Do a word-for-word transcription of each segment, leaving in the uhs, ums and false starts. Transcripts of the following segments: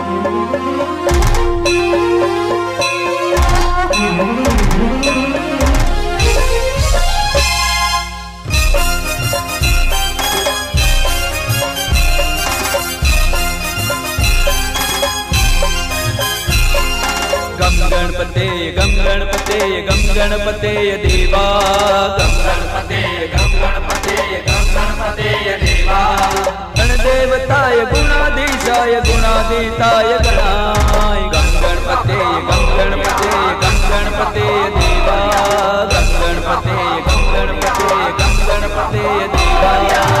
गणपते गम गणपते गम गणपते देवा गम गणपते गम गणपते गम गणपते देवा गणदेवताय गुणाधीशाय गुणाधीताय गणाय गम गणपते गम गणपते गम गणपते देवा गम गणपते गम गणपते गम गणपते देवा।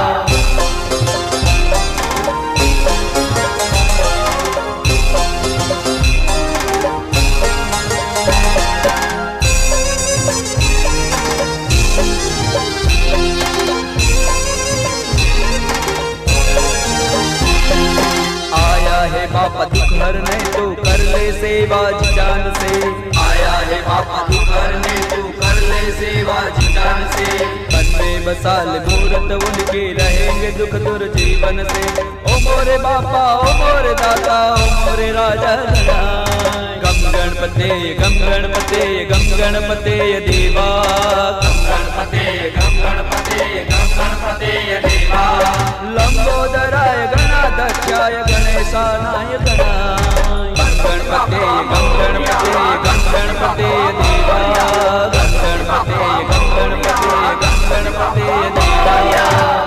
बापा दुख हरने तू कर ले सेवा जी जान से, आया है बापा दुख हरने तू कर ले सेवा जी जान से। मन में बसाल मूरत उनके रहेंगे दुख दूर जीवन से। ओ मोरे बापा ओ मोरे दाता ओ मोरे राजा गम गणपते गम गणपते गम गणपते देवा गम गणपते गम गणपते गम गणपते देवा। लंबोदराय गणाध्यक्षाय गणेशानाय गणाय गणपते गम गणपते गम गणपते देवा गम गणपते गम गणपते गम गणपते देवा।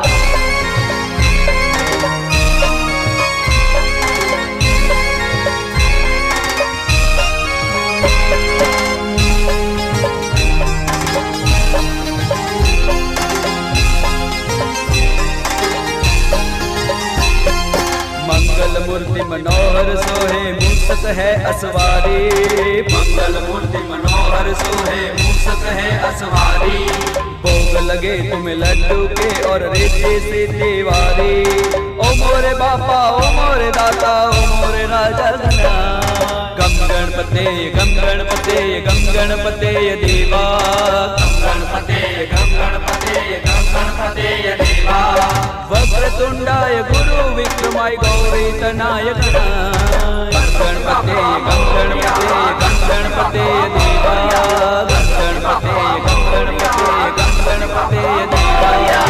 मंगल मूर्ति मनोहर सोहे मूसक है असवारी, मंगल मूर्ति मनोहर सोहे मूसक है असवारी। भोग लगे तुम्हें लड्डू के और रेते से देवारी। ओ मोरे बापा ओ मोरे दाता ओ मोरे राजा गम गणपते गम गणपते गम गणपते देवा गम गणपते गम गणपते गम गणपते देवा। वक्रतुंडाय गुरु विक्रमाय गौरी तनाय गणाय गणपते गम गणपते गम गणपते देवा गम गणपते गम गणपते गम गणपते देवा।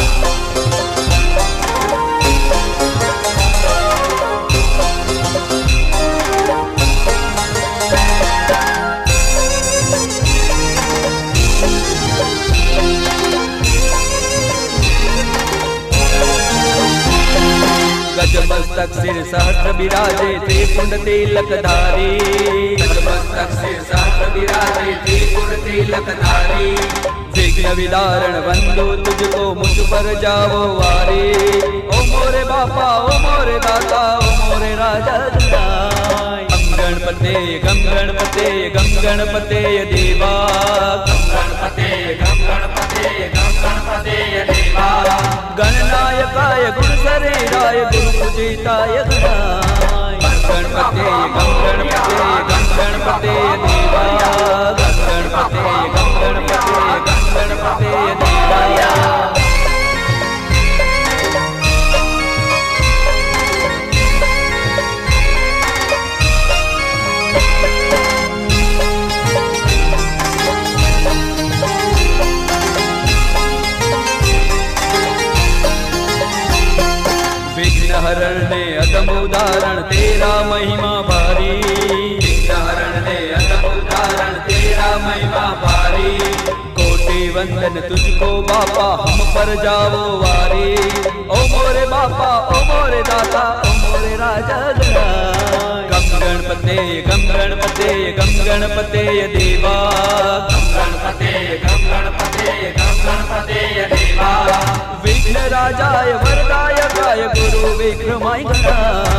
गजमस्तक सिर सहस्र विराजे त्रिपुंड तिलक धारी, गजमस्तक सिर सहस्र विराजे त्रिपुंड तिलक धारी। विघ्न विदारण बंधु तुझको मुझ पर जावो वारी। ओ मोरे बापा ओ मोरे दाता ओ मोरे राजा गम गणपते गम गणपते गम गणपते देवा गम गणपते गम गणपते गम गणपते देवा। गणनायकाय गुण शरीराय गुरु पूजिताय गणाय गणपते गम गणपते गम गणपते देवा गम गणपते गम गणपते गम गणपते देवा। हरण ने अदम उदाहरण तेरा महिमा भारी, हरण ने अदम उदाहरण तेरा महिमा भारी। कोटि वंदन तुझको बापा हम पर जावो वारी। ओ मोरे बापा ओ मोरे दाता ओ मोरे राजा गम गणपते गम गणपते गम गणपते देवा गम गणपते गम गणपते गम गणपते देवा। विघ्न राजाय वरदायकाय गुरु विक्रमाय गणाय